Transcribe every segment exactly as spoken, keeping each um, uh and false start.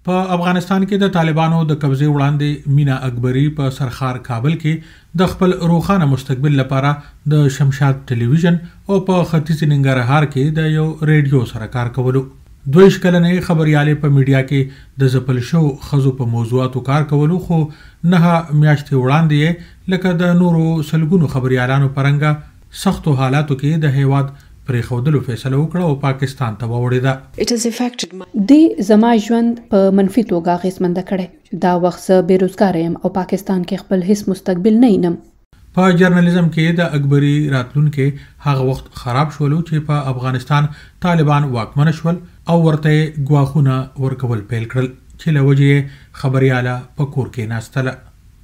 په افغانستان کې د طالبانو د قبضې وړاندې مینا اکبری په سرخار کابل کې د خپل روښانه مستقبل لپاره د شمشاد ټلویزیون او په ختیځ ننګرهار کې د یو ریډیو سره کار کولو. دویش کلنې خبريالې په میډیا کې د زپل شو خزو په موضوعاتو کار کولو، خو نه میاشتې وړاندې لکه د نورو سلګونو خبريالانو پرنګه سختو حالاتو کې د هیواد پرې خودلو فیصله وکړه او پاکستان ته ووړېده. د زما ژوند په منفي توګه اغېزمنده کړی. دا وخت زه بېروزګاره یم او پاکستان کې خپل هیڅ مستقبل نه وینم. په جرنالیزم کې د اکبري راتلونکي هغه وخت خراب شولو چې په افغانستان طالبان واکمن شول او ورته ګواښونه ورکول پیل کړل چې له وجې خبرياله په کور کې ناستله.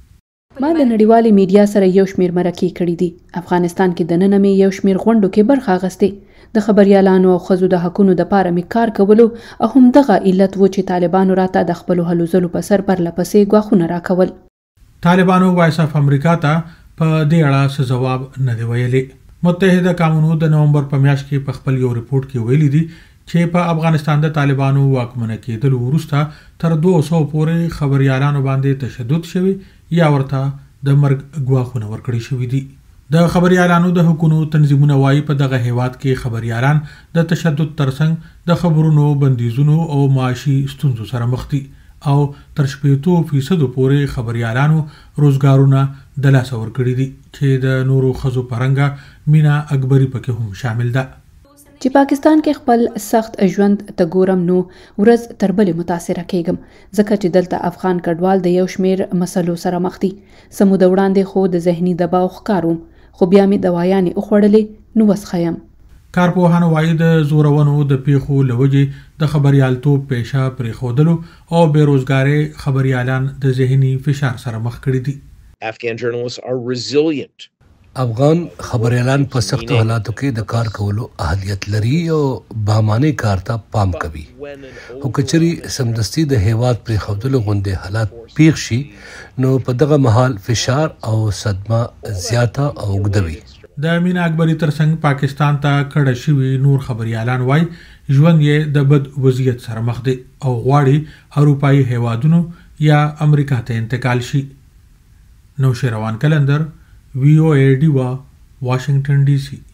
ما د نړیوالې میډیا سره یو شمیر مرکې کړي دي. افغانستان کې د نن مې یو شمیر غونډو کې برخه اخیستې. د خبريالانو او ښځو د حقونو دپاره مې کار کولو او همدغه علت و چې طالبانو راته د خپلو هلو ځلو په سر پرله پسې ګواښونه راکول. طالبانو وایس اف امریکا ته په دې اړه څه ځواب نه دی ویلی. متحده قومونو د نومبر په میاشت کې په خپل یو رپورټ کې ویلي دي چې په افغانستان د طالبانو واکمنه کېدلو وروسته تر دوه سوو پورې خبريالانو باندې تشدد شوی یا ورته د مرګ ګواښونه ورکړي شوي دي. د خبريالانو د حقوقو تنظیمونه وایي په دغه هیواد کې خبريالان د تشدد ترڅنګ د خبرونو بندیزونو او معاشي ستونزو سره مخ دي او تر شپېتو فیصدو پورې خبريالانو روزګارونه د لاسه ورکړي دي چې د نورو ښځو پرنګه مینا اکبري پکې هم شامل ده. چې پاکستان کې خپل سخت ژوند ته ګورم نو ورځ تر بلې متاثره کېږم، ځکه چې دلته افغان کډوال د یو شمیر مسلو سره مخ دي. څه موده وړاندې خو د ذهني دباو ښکاروم، خو بیا مې دوايانې وخوړلې نو وسخه یم. کارپوهانو وایي د زورونو د پیښو له وجې د خبريالتوب پیشه پرېښودلو او بېروزګارۍ خبريالان د ذهني فشار سره مخ کړي دي. Afghan journalists are resilient. افغان خبريالان په سختو حالاتو کې د کار کولو اهلیت لري او بامانه کار ته پام کوي. خو کچري سمدستي د هیواد پرې خودلو غوندې حالات پیښ شي نو په دغه مهال فشار او صدمه زیاته او اوږده وي. د مینا اکبري ترڅنګ پاکستان ته کډه شوي نور خبريالان وایي ژوند یې د بد وضعیت سره مخ دی او غواړي اروپایي هیوادونو یا امریکا ته انتقال شي. نوشیروان کلندر، وی او اے ډیوا، واشنگټن ډي سي.